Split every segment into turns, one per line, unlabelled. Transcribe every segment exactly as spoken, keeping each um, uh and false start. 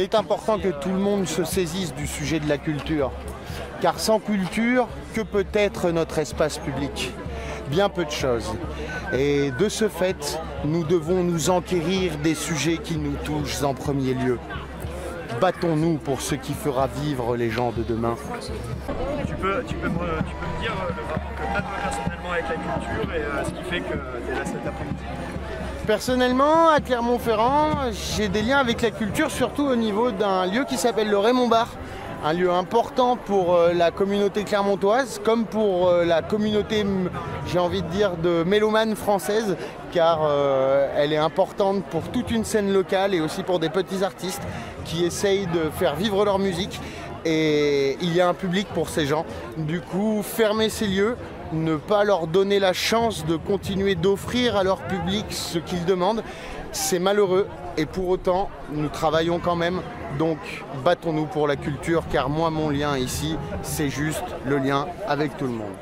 est important que tout le monde se saisisse du sujet de la culture. Car sans culture, que peut être notre espace public? Bien peu de choses. Et de ce fait, nous devons nous enquérir des sujets qui nous touchent en premier lieu. Battons-nous pour ce qui fera vivre les gens de demain.
Tu peux, tu peux, me, tu peux me dire le rapport que tu as toi personnellement avec la culture et euh, ce qui fait que tu es là cet après-midi?
Personnellement, à Clermont-Ferrand, j'ai des liens avec la culture, surtout au niveau d'un lieu qui s'appelle le Raymond Bar. Un lieu important pour la communauté clermontoise, comme pour la communauté, j'ai envie de dire, de mélomanes françaises, car euh, elle est importante pour toute une scène locale et aussi pour des petits artistes qui essayent de faire vivre leur musique. Et il y a un public pour ces gens. Du coup, fermer ces lieux, ne pas leur donner la chance de continuer d'offrir à leur public ce qu'ils demandent, c'est malheureux. Et pour autant, nous travaillons quand même. Donc, battons-nous pour la culture, car moi, mon lien ici, c'est juste le lien avec tout le monde.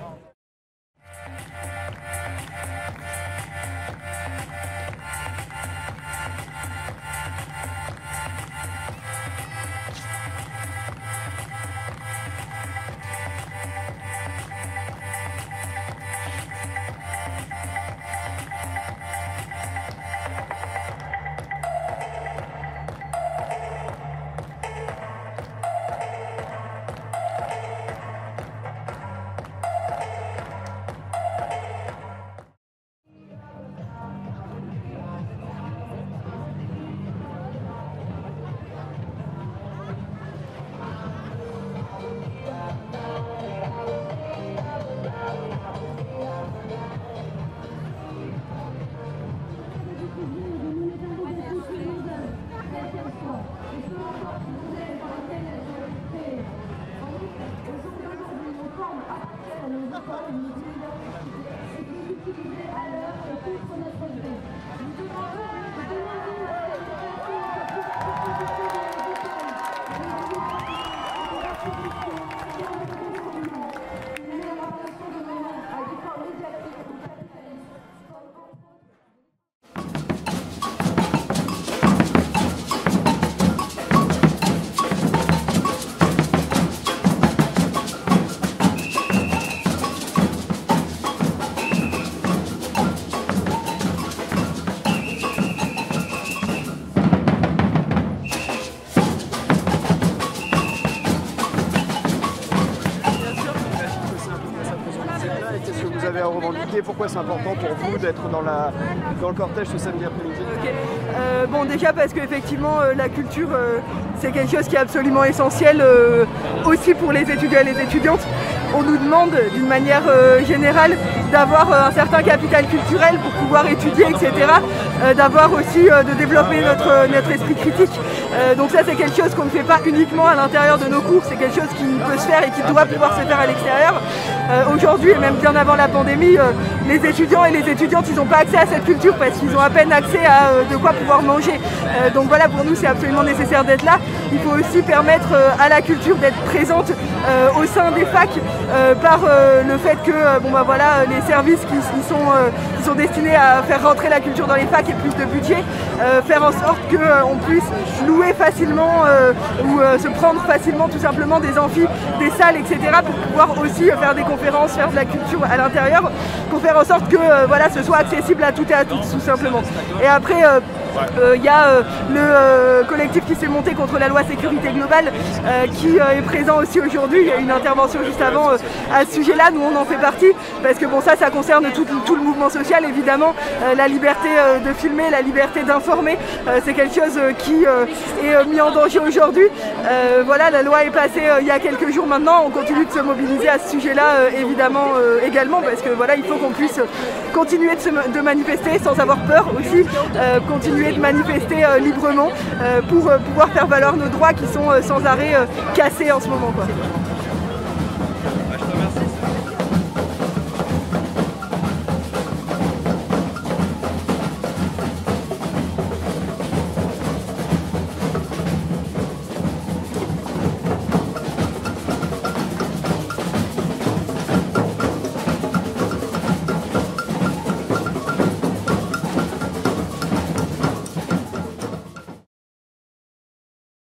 Qu'est-ce que vous avez à revendiquer? Pourquoi c'est important pour vous d'être dans, la, dans le cortège ce samedi après-midi?
Okay. Euh, bon, déjà parce qu'effectivement euh, la culture euh, c'est quelque chose qui est absolument essentiel euh, aussi pour les étudiants et les étudiantes. On nous demande d'une manière euh, générale d'avoir euh, un certain capital culturel pour pouvoir étudier, et cetera. Euh, d'avoir aussi, euh, de développer notre, notre esprit critique. Euh, donc ça c'est quelque chose qu'on ne fait pas uniquement à l'intérieur de nos cours, c'est quelque chose qui peut se faire et qui doit pouvoir se faire à l'extérieur. Euh, Aujourd'hui et même bien avant la pandémie, euh, les étudiants et les étudiantes ils n'ont pas accès à cette culture parce qu'ils ont à peine accès à euh, de quoi pouvoir manger. Euh, donc voilà, pour nous c'est absolument nécessaire d'être là. Il faut aussi permettre euh, à la culture d'être présente euh, au sein des facs euh, par euh, le fait que euh, bon, bah, voilà, les services qui, qui, sont, euh, qui sont destinés à faire rentrer la culture dans les facs et plus de budget, euh, faire en sorte qu'on euh, puisse louer facilement euh, ou euh, se prendre facilement tout simplement des amphis, des salles, et cetera pour pouvoir aussi euh, faire des conférences, faire de la culture à l'intérieur, pour faire en sorte que euh, voilà, ce soit accessible à toutes et à tous tout simplement. Et après, euh, Il euh, y a euh, le euh, collectif qui s'est monté contre la loi sécurité globale euh, qui euh, est présent aussi aujourd'hui. Il y a eu une intervention juste avant euh, à ce sujet-là, nous on en fait partie, parce que bon ça, ça concerne tout, tout le mouvement social évidemment. Euh, la liberté euh, de filmer, la liberté d'informer, euh, c'est quelque chose euh, qui euh, est euh, mis en danger aujourd'hui. Euh, voilà, la loi est passée euh, il y a quelques jours maintenant, on continue de se mobiliser à ce sujet-là euh, évidemment euh, également, parce que voilà, il faut qu'on puisse continuer de, se, de manifester sans avoir peur aussi, euh, continuer de manifester euh, librement euh, pour euh, pouvoir faire valoir nos droits qui sont euh, sans arrêt euh, cassés en ce moment, quoi.